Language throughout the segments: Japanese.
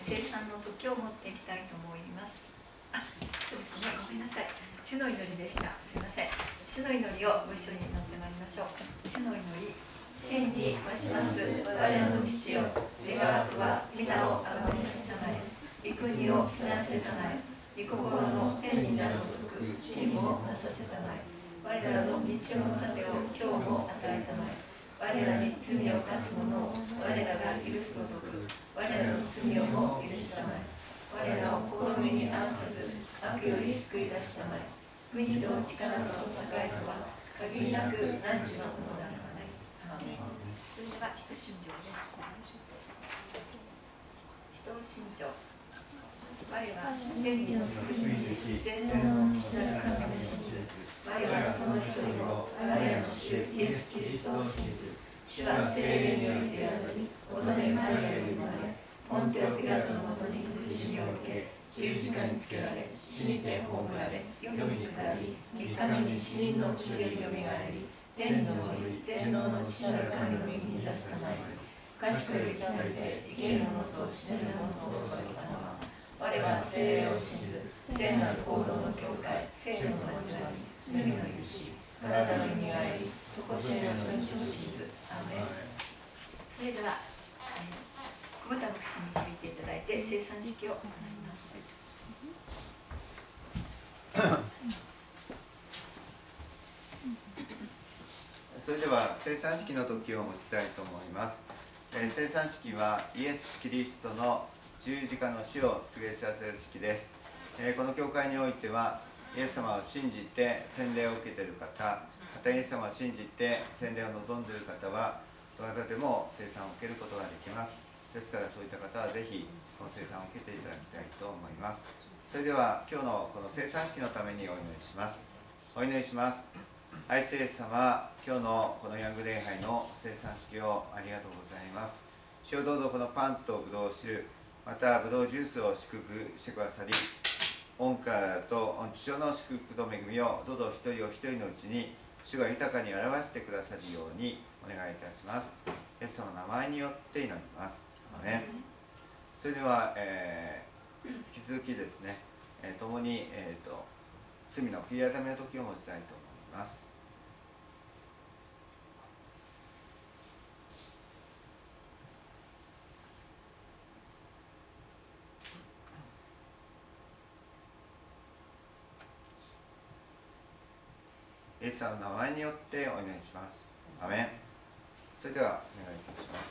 聖餐の時を持っていきたいと思います。そうですね、ごめんなさい。主の祈りでした。すいません。主の祈りをご一緒に祈ってまいりましょう。主の祈り。天に増します我らの父よ、願わくは皆をあがめさせたまえ、御国を来なせたまえ、御心の天になるごとく地にもなさせたまえ、我らの日曜の糧を今日も与えたまえ、我らに罪を犯す者を我らが許すごとく我らの罪をも許したまえ、我らを試みに合わさず悪より救い出したまえ、国と力と栄とは限りなく何時のものだ。それでは使徒信条です。使徒信条。我は天地の作り主、全能の父なる神を信ず。我はその一人の我らの主イエス・キリストを信ず。主は聖霊によって宿り、乙女マリアより生まれ、ポンテオ・ピラトのもとに苦しみを受け、十字架につけられ、死にて葬られ、世に下り、三日目に死人のうちよりよみがえり、天に昇り、全能の父なる神の右に座したまえ、賢い鍛えて生ける者と死ねる者と育てたのは、我は聖霊を信ず、聖なる行動の教会、聖の交わり、罪の許し、体のよみがえり、とこしえの命を信ず。アーメン。それでは、久保田牧師に導いていただいて、聖餐式を行います。 それでは聖餐式の時を持ちたいと思います。聖餐式はイエス・キリストの十字架の死を告げ知らせる式です。この教会においてはイエス様を信じて洗礼を受けている方、またイエス様を信じて洗礼を望んでいる方はどなたでも聖餐を受けることができます。ですからそういった方はぜひこの聖餐を受けていただきたいと思います。それでは今日のこの聖餐式のためにお祈りします。お祈りします。愛するイエス様、今日のこのヤング礼拝の聖餐式をありがとうございます。主をどうぞこのパンとブドウ酒、またブドウジュースを祝福してくださり、御体と御父の祝福と恵みをどうぞ一人お一人のうちに主が豊かに表してくださるようにお願いいたします。イエス様の名前によって祈ります。アメン。それでは、引き続きですね、共に、罪の悔い改めの時を持ちたいと思います。イエス様の名前によってお祈りします。アメン。それではお願いいたします。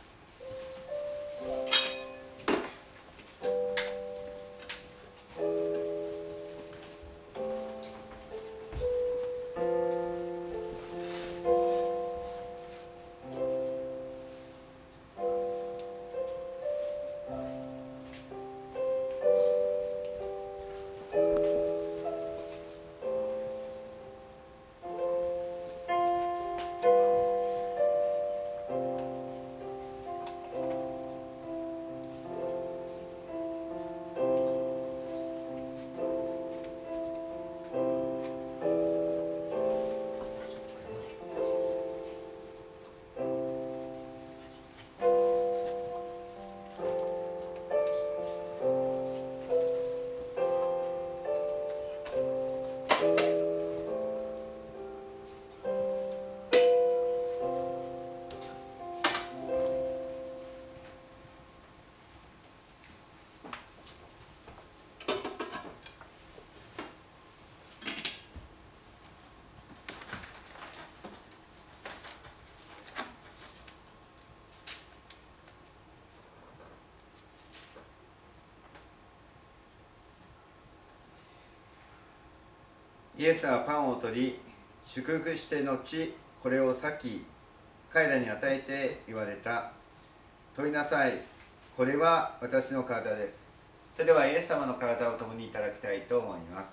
イエスはパンを取り、祝福して後、これを裂き、彼らに与えて言われた。取りなさい。これは私の体です。それではイエス様の体を共にいただきたいと思います。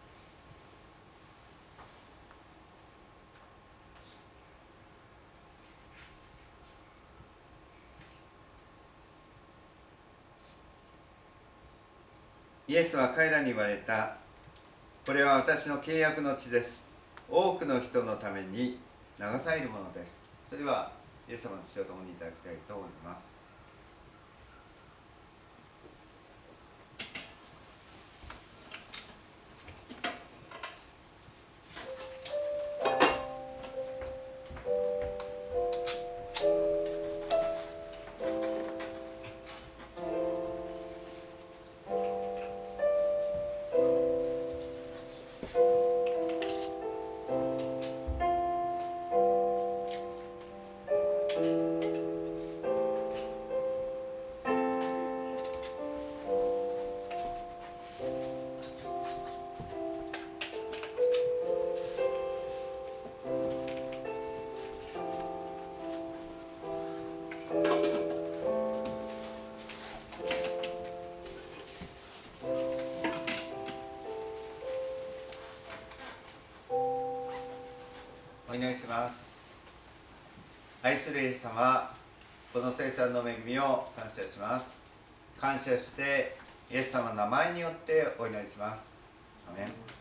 イエスは彼らに言われた。これは私の契約の血です。多くの人のために流されるものです。それではイエス様の血を共にいただきたいと思います。 祈りします。愛するイエス様、この聖餐の恵みを感謝します。感謝してイエス様の名前によってお祈りします。アメン。